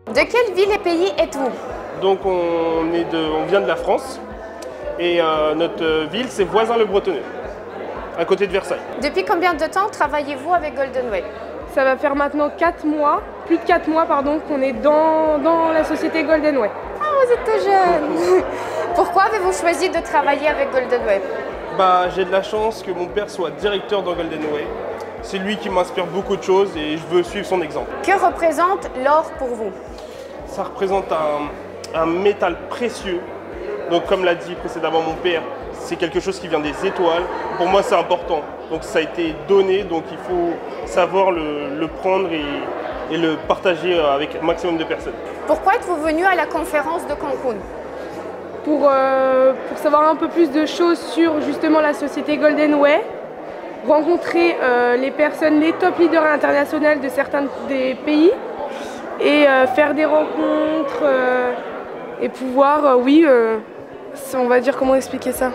De quelle ville et pays êtes-vous? Donc on vient de la France et notre ville c'est Voisins-le-Bretonneux, à côté de Versailles. Depuis combien de temps travaillez-vous avec GoldenWay? Ça va faire maintenant 4 mois, plus de 4 mois pardon, qu'on est dans la société GoldenWay. Ah, vous êtes tout jeune. Pourquoi avez-vous choisi de travailler avec GoldenWay? J'ai de la chance que mon père soit directeur dans GoldenWay. C'est lui qui m'inspire beaucoup de choses et je veux suivre son exemple. Que représente l'or pour vous? Ça représente un métal précieux. Donc comme l'a dit précédemment mon père, c'est quelque chose qui vient des étoiles. Pour moi c'est important. Donc ça a été donné, donc il faut savoir le prendre et le partager avec un maximum de personnes. Pourquoi êtes-vous venu à la conférence de Cancun? Pour savoir un peu plus de choses sur justement la société GoldenWay, rencontrer les personnes, les top leaders internationaux de certains des pays et faire des rencontres et pouvoir, on va dire comment expliquer ça.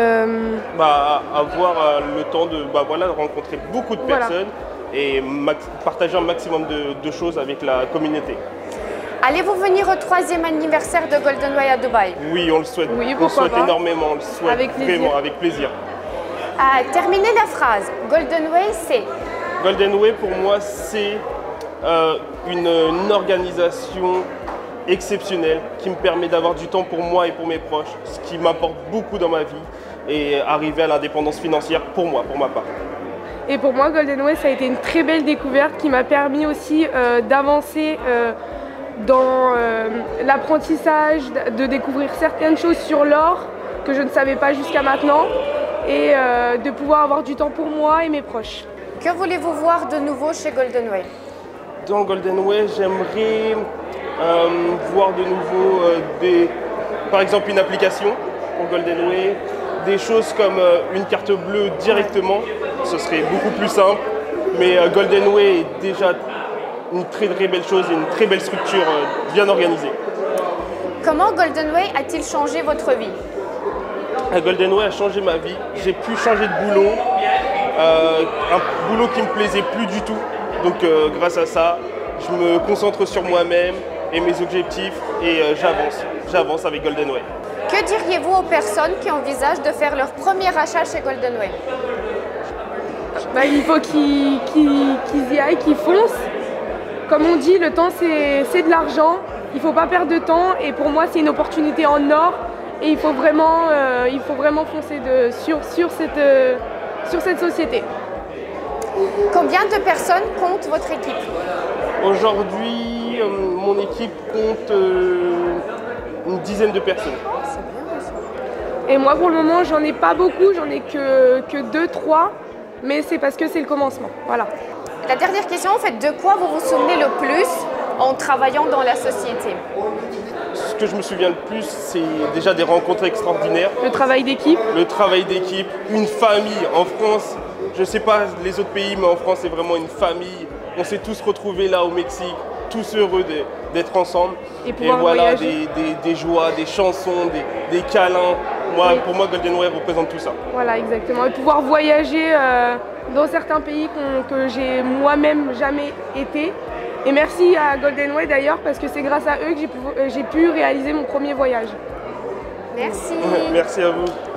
Avoir le temps de rencontrer beaucoup de personnes et partager un maximum de choses avec la communauté. Allez-vous venir au 3e anniversaire de GoldenWay à Dubaï? Oui, on le souhaite. Oui, on le souhaite pas. énormément, on le souhaite avec vraiment avec plaisir. Terminez la phrase. GoldenWay, c'est? GoldenWay pour moi c'est une organisation exceptionnelle qui me permet d'avoir du temps pour moi et pour mes proches, ce qui m'apporte beaucoup dans ma vie et arriver à l'indépendance financière pour moi, pour ma part. Et pour moi, GoldenWay, ça a été une très belle découverte qui m'a permis aussi d'avancer dans l'apprentissage, de découvrir certaines choses sur l'or que je ne savais pas jusqu'à maintenant et de pouvoir avoir du temps pour moi et mes proches. Que voulez-vous voir de nouveau chez GoldenWay? Dans GoldenWay, j'aimerais voir de nouveau par exemple une application pour GoldenWay, des choses comme une carte bleue directement, ce serait beaucoup plus simple, mais GoldenWay est déjà une très belle chose et une très belle structure bien organisée. Comment GoldenWay a-t-il changé votre vie? GoldenWay a changé ma vie, j'ai pu changer de boulot, un boulot qui me plaisait plus du tout, donc grâce à ça, je me concentre sur moi-même et mes objectifs et j'avance avec GoldenWay. Que diriez-vous aux personnes qui envisagent de faire leur premier achat chez GoldenWay? Il faut qu'ils y aillent, qu'ils foncent. Comme on dit, le temps c'est de l'argent, il ne faut pas perdre de temps et pour moi c'est une opportunité en or et il faut vraiment foncer sur cette société. Combien de personnes compte votre équipe? Aujourd'hui, mon équipe compte une dizaine de personnes. Et moi pour le moment j'en ai pas beaucoup, j'en ai que 2-3, mais c'est parce que c'est le commencement. Voilà. La dernière question, en fait, de quoi vous vous souvenez le plus en travaillant dans la société? Ce que je me souviens le plus, c'est déjà des rencontres extraordinaires. Le travail d'équipe. Le travail d'équipe, une famille. En France, je ne sais pas les autres pays, mais en France, c'est vraiment une famille. On s'est tous retrouvés là au Mexique, tous heureux d'être ensemble. Et voilà, des joies, des chansons, des câlins. Pour moi, GoldenWay représente tout ça. Voilà, exactement. Et pouvoir voyager dans certains pays que j'ai moi-même jamais été. Et merci à GoldenWay d'ailleurs, parce que c'est grâce à eux que j'ai pu réaliser mon premier voyage. Merci. Merci à vous.